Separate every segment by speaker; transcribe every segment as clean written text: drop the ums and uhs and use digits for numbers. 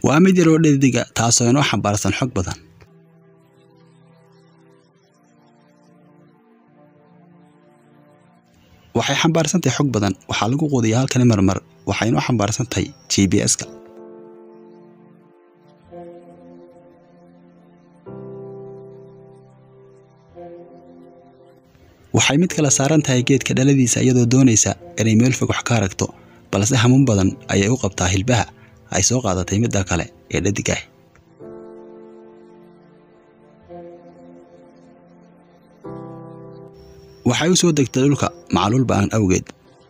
Speaker 1: waa mid yar oo dhediga taasoo inoo xambaarsan xog badan. waxay xambaarsan tahay xog badan waxaa lagu quudiyaa halkan marmar waxay inoo xambaarsan tahay GPS-ka. waxay mid kala saaran tahay geedka dhaladiisa iyadoo doonaysa inay meel fog wax ka aragto balse hamuun badan ayay u qabtaa hilbaha ay soo qaadatay midda kale ee dhedig ah. waxay u soo degtay dhulka macluul ba'an awgeed.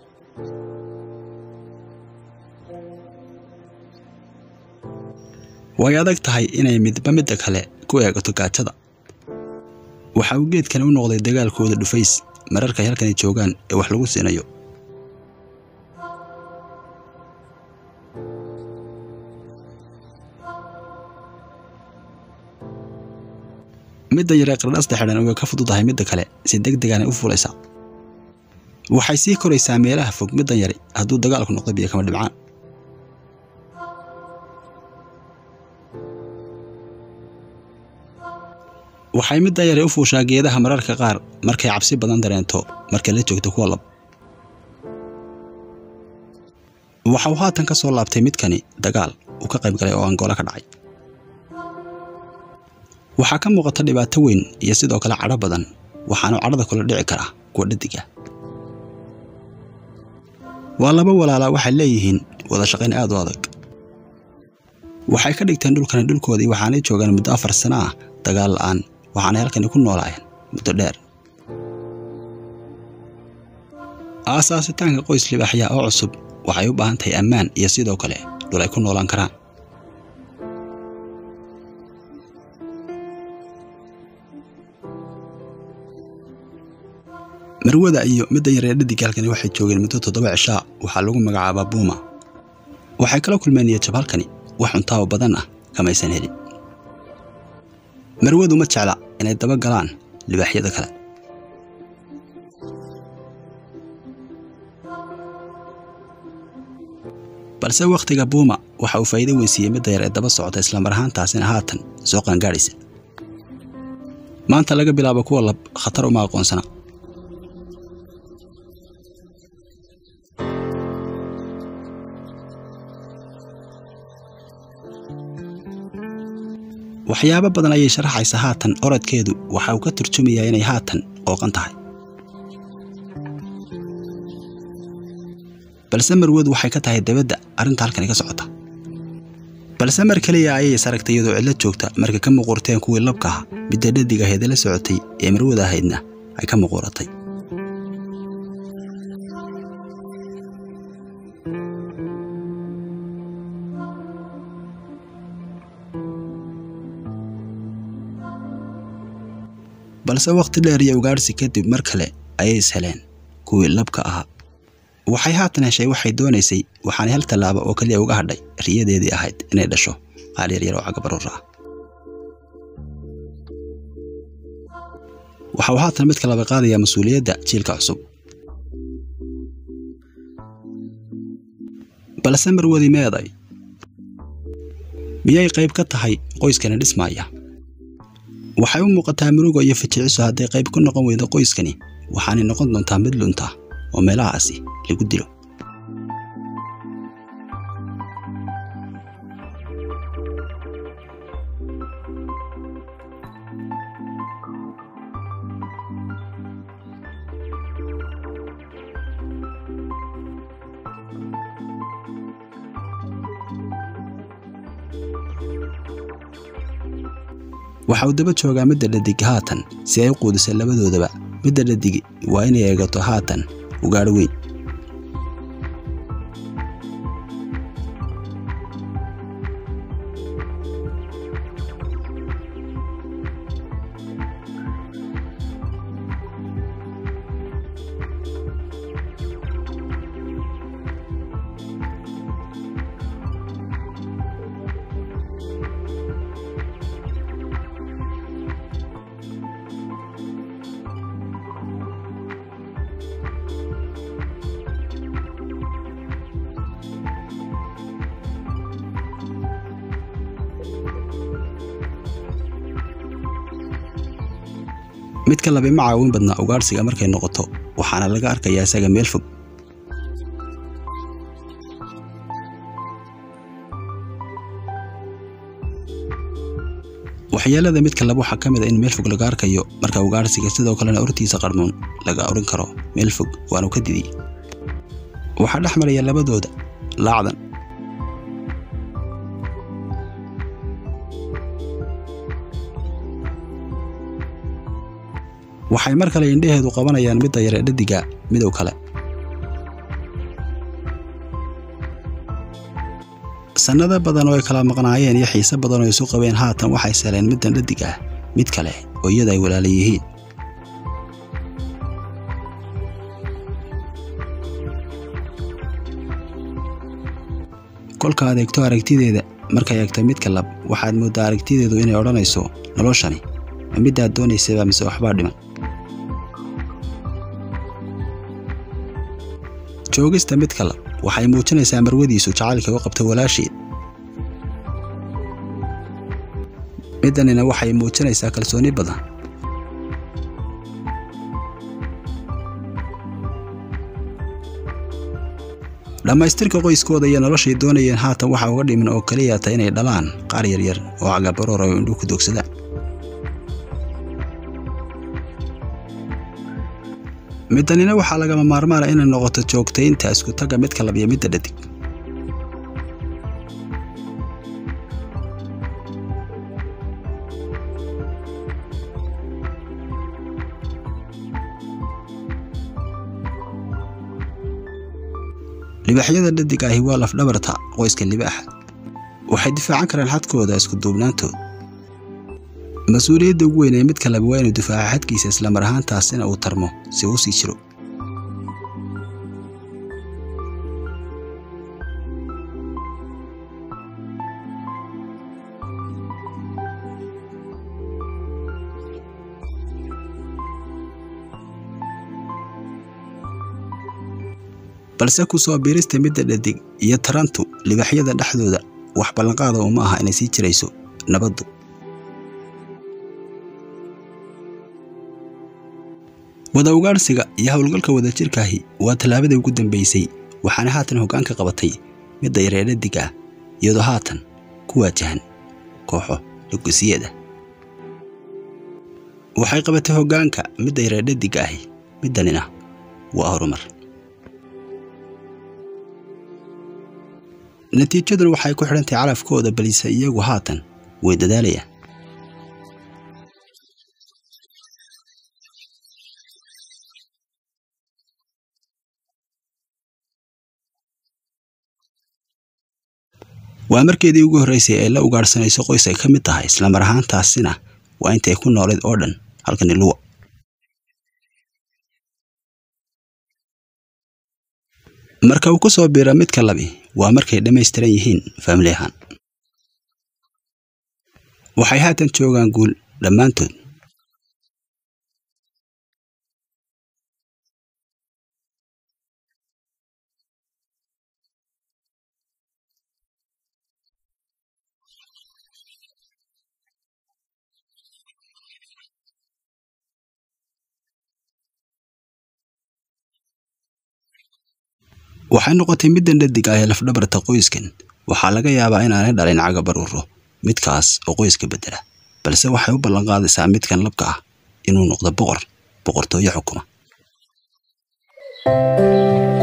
Speaker 1: way adag tahay inay midba midda kale ku eegato gaajada. waxa uu geedkan u noqday dagaalkooda dhufays mararka ay halkan joogaan ee wax lagu siinayo. midda yar ee qardhaasta xidhan way ka fududahay midda kale si degdeg ah u fuulaysa. waxay sii koraysaa meelaha fog middan yar hadduu dagaalku noqdo biyo kama dhibcaan. waxay midda yar u fuushaa geedaha mararka qaar markay cabsi badan dareento marka la joogto kuwa lab. waxa uu haatan ka soo laabtay midkani dagaal uu ka qayb galay oo Angola ka dhacay. waxaa ka muuqata dhibaato weyn iyo sidoo kale cadho badan waxaanu cadhada kula dhici karaa kuwa dhediga. waa laba walaala waxay leeyihiin wada shaqayn aad u adag. waxay ka dhigteen dhulkani dhulkoodii waxaanay joogaan muddo 4 sano ah dagaal la'aan waxaanay halkani ku noolaayeen muddo dheer. aasaasitaanka qoys libaaxya oo cusub waxay u baahan tahay ammaan iyo sidoo kale dhul ay ku noolaan karaan. marwada iyo midda yar ee dhedig halkani waxay joogeen muddo 7 cisho waxaa lagu magacaabaa Buma. waxay kala kulmeen jab halkani wax cunto badan ah kamaysan helin. marwadu ma jecla inay daba galaan libaaxyada kale. balse waqtiga Buma waxa uu faa'iido weyn siiyay midda yar ee daba socota isla mar ahaantaasina haatan soo qaangaaraysa. maanta laga bilaabo kuwa lab khatar uma aqoonsana. waxyaabo badan ayay sharaxaysaa haatan orodkeedu waxa uu ka turjumayaa inay haatan qooqan tahay. balse marwadu waxay ka tahay dabadda arrinta halkan ka socota. balse mar kaliya ayay saragtay iyadoo cidla joogta marka ka muuqurteen kuwii labka ah midda dhedig ahayd la socotay ee marwada ahaydna ay ka muuquratay. balse waqti dheer iyo ugaarsi kadib mar kale ayay isheleen kuwii labka ahaa. waxay haatan heshay waxay doonaysay waxaanay hal tallaabo oo kaliya uga hadhay riyadeedii ahayd inay dhasho qaal yar oo cagabaruur ah. waxa uu haatan mid kale qaadaya mas'uuliyadda jiilka cusub. balse marwadi meeday miyay qayb ka tahay qoyskani dhismaaya. waxay u muuqataa murugo iyo ficiliso hadday qayb ku noqon weydo qoyskani waxaanay noqon doontaa mid lunta oo meelahaasi lagu dilo. waxa uu daba joogaa midda dhedig haatan si ay u quudiso labadoodaba. midda dhedig waa inay eegato haatan ugaadho weyn. midka labi ma caawin badna ugaarsiga markay noqoto waxaana laga arkayaa isaga meel fog. waxyeelada midka laba waxaa ka mid ah in meel fog laga arkayo marka ugaarsiga sidoo kalena urtiisa qarmoon laga oran karo meel fog waanu ka didi. waxaa dhex maraya labadooda laacdan. waxay mar kale indhaheedu qabanayaan midda yar ee dhadiga midow kale. sanada badan oo ay kala maqnaayeen iyo xiise badan oo isu qabeen haatan waxay saleen middan dhadig ah mid kale oo iyada ay walaal yihiin. kolka adeegto aragtideeda markay eegto midka lab waxaad moodaa aragtideedu inay odhanayso noloshani ma midaad doonaysaba mise waxbaa dhiman. joogista midka lab waxay muujinaysaa marwadiisu jacaylka u qabto walaasheed. middanina waxay muujinaysaa kalsooni badan. dhammaystirka qoyskooda iyo noloshay doonayeen haatan waxa uga dhiman oo kaliya tahay inay dhalaan qaar yaryar oo cagabaroor ay indhuhu ku dogsadaan. middanina waxaa lagama maarmaana inay noqoto joogtaynta isku tagga midka lab iyo midda dhadig. libaxyada dhadig ahi waa lafdhabarta qoyska libaaxa. waxay difaacan karaan xadkooda isku duubnaantooda. mas-uuliyadda ugu weyn ee midka lab waa inuu difaaca xadkiisa isla mar ahaantaasina uu tarmo si uu sii jiro. balse ku soo biirista midda dhadig iyo tarantu libaxyada dhexdooda wax ballanqaada uma aha inay sii jirayso nabaddu. wada ugaarsiga iyo howlgalka wadajirkaahi waa tallaabadii ugu dambaysay waxaana haatan hoggaanka qabatay midda yar ee dhadig ah iyadoo haatan ku waajahan kooxo lugusiyada. waxay qabatay hoggaanka midda yar ee dhadig ahi middanina waa horumar. natiijaduna waxay ku xidhantay calafkooda balse iyagu haatan way dadaalayaan. waa markeedii ugu horreysay ay la ugaarsanayso qoys ay ka mid tahay isla mar ahaantaasina waa intay ku noolayd oo dhan halkani luwa. marka uu ku soo biira midka labi waa markay dhammaystiran yihiin family ahaan. waxay haatan joogaan guul dhammaantood. waxay noqotay middan dhadig ah ee lafdhabarta qoyskan. waxaa laga yaabaa inaanay dhalin cagabaruuro midkaas oo qoyska bedela balse waxay u ballanqaadaysaa midkan labka ah inuu noqdo boqortooyo xukuma.